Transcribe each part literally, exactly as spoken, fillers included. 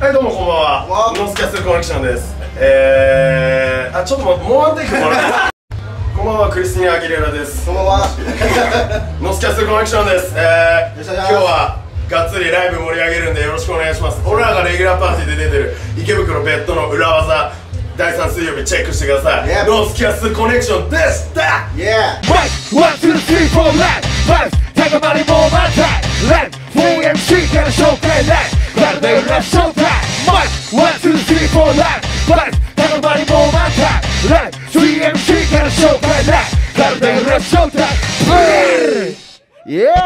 はい、どうもこんばんは。ノースキャッスルコネクションです。えー、あ、ちょっともうワンテイクもらってこんばんは、クリスティーナ・アギレラです。 こんばんは。 ノースキャッスルコネクションです。えー、今日はがっつりライブ盛り上げるんでよろしくお願いします。俺らがレギュラーパーティーで出てる池袋ベッドの裏技だいさん水曜日チェックしてください。Yep. ノースキャッスルコネクションでした。 Yeah. One, two, three, four, left, five, 高まりも満タイ Left, フォーエムシー から紹介 Left, からだよ Left, ショータイム One, two, three, four, left, five, 高まりも満タイ Left, スリーエムシー から紹介 Left, からだよ Left, ショータイム Yeah.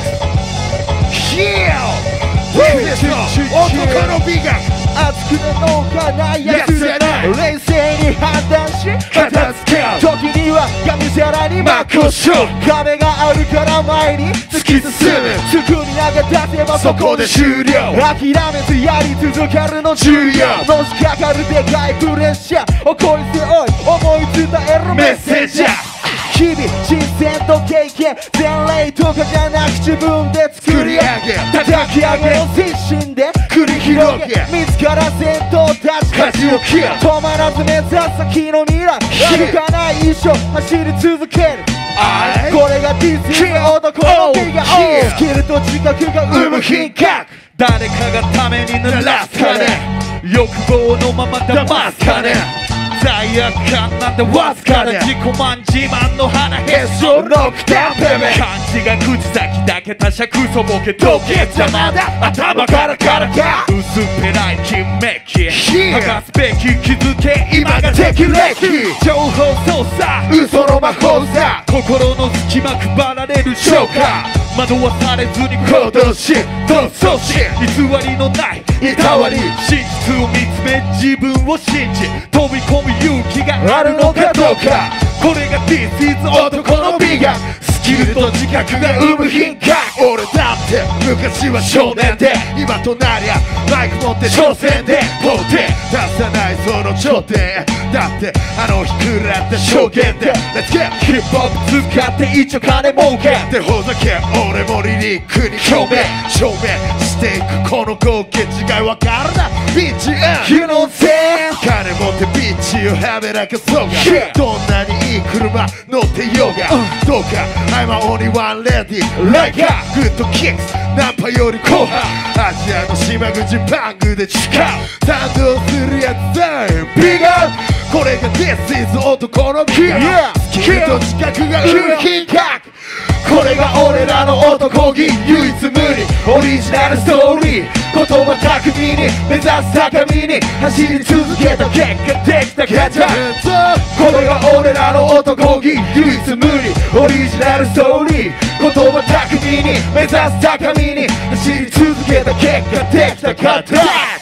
Heal. 男の美学熱くなのがないやつじゃない。冷静に判断し片付ける時にはがむしゃらに真っ向勝壁があるから前に突き進むすぐに投げ出せばそこで終了。諦めずやり続けるの重要。のしかかるでかいプレッシャー起こりせおい思い伝えるメッセージャー。日々新鮮と経験前例とかじゃなく自分で作り上げ叩き上げを精神で繰り広げ自ら先頭立ち舵を切る止まらず目指す先の未来歩かない一生走り続けるこれが This is 男の美学スキルと自覚が生む品格誰かがために濡らすかね欲望のまま騙すかね罪悪感なんてわずかで自己満自慢の鼻へそのくたべべ漢字が口先だけ他者クソボケ時計邪魔だ頭からからか薄っぺらい金メッキ剥がすべき気づけ今が適齢期情報操作嘘の魔法さ心の隙間配られるショーカー惑わされずに行動し逃走し偽りのないいたわり真実を見つめ自分を信じ飛び込む勇気があるのかどうかこれが This is 男の美学スキルと自覚が生む品格俺だって昔は少年で今となりゃマイク持って挑戦でポーテ出さないその頂点だってあの日食らった証言で Let's get ヒップホップ使って一応金儲けってほざけ俺もリリックに共鳴証明していくこの合計違いわかるなビーチ You know that 金持ってビーチをはめらかそうが、yeah. どんなにいい車乗ってようが、uh. どうか I'm only one lady like a good kicks ナンパより後半アジアの島口パングで誓う賛同するやつさえビガーこれが This is 男の美学、yeah. スキルと自覚が生む品格これが俺らの男気唯一無二オリジナルストーリー言葉巧みに目指す高みに走り続けた結果できたガチャこれが俺らの男気唯一無二オリジナルストーリー言葉巧みに目指す高みに走り続けた結果できたガチャ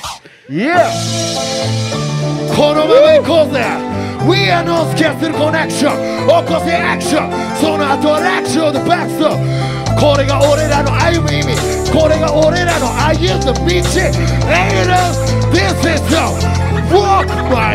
Yeah このまま行こうぜWe are no Castle Connection 起こせアクションその後は楽勝でバックストこれが俺らの歩む意味これが俺らの歩んだ道 And you know this is the walk my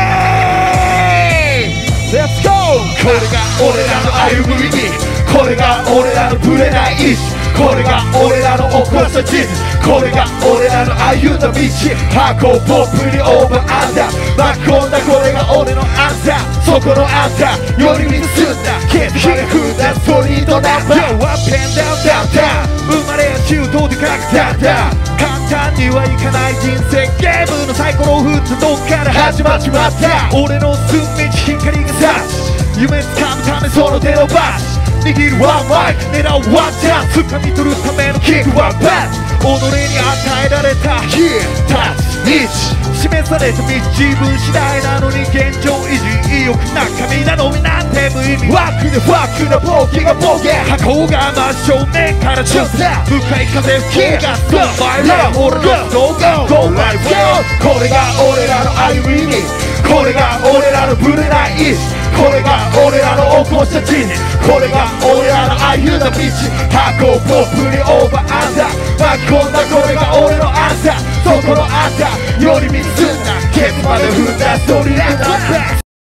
way Let's go これが俺らの歩む意味これが俺らのぶれない意志これが俺らの起こした事実これが俺らの歩んだ道箱をポップにオーバーアンダー巻き込んだこれが俺のアンサーそこのアンサーより見つんだケツまで踏んだストリートナンバー Yo up and down down down 生まれや中東でかくたんだ簡単にはいかない人生ゲームのサイコロを振ったどっから始まっちまった俺の進む道光が差し夢掴むためその手のバシ握るワンマイク狙うワンチャンス掴み取るためのキックワンパス己に与えられたタッチ示された道自分次第なのに現状維持意欲中身なのみなんて無意味ワックでファックなボケがボケ箱が真正面から調査向かい風吹きがストーンマイラブ俺の動画 Go my way これが俺らの歩みにこれが俺らのぶれない意志これが俺らの起こした事実これが俺らの歩んだ道箱をポップにオーバーアンダー巻き込んだこれが俺のアンサーそこのアンサーより見つんだケツまで踏んだストーリーランダー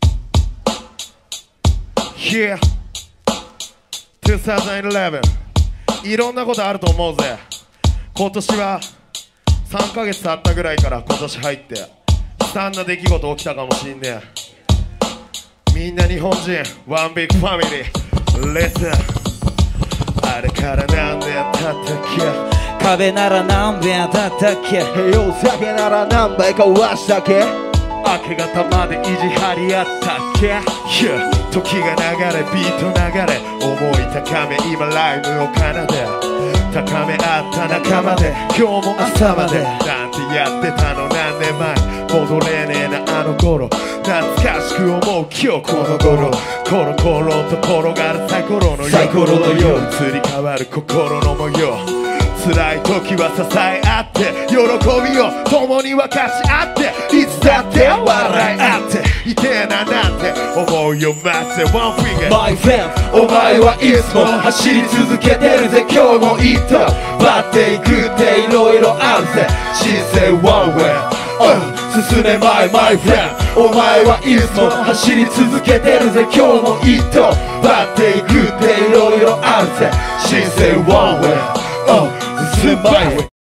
Yeah にせんじゅういちいろんなことあると思うぜ今年はさんかげつ経ったぐらいから今年入って悲惨な出来事起きたかもしんねえ。みんな日本人ワンビッグファミリーレッスン。あれから何年経ったっけ。 壁なら何遍だったっけ。 お酒なら何杯かわしたっけ。明け方まで意地張り合ったっけ。yeah、時が流れビート流れ思い高め今ライブを奏で高め合った仲間で今日も朝までなんてやってたの何年前。戻れねえなあの頃懐かしく思う今日この頃コロコロと転がるサイコロのようサイコロのよう移り変わる心の模様。辛い時は支え合って喜びを共に分かち合っていつだって笑い合っていてえななんて思うよ待って One finger My friend お前はいつも走り続けてるぜ今日も一頭バっていくっていろいろあるぜ人生 One way、uh、進めまい My friend お前はいつも走り続けてるぜ今日も一頭バっていくっていろいろあるぜ人生 One way、uh、進めまい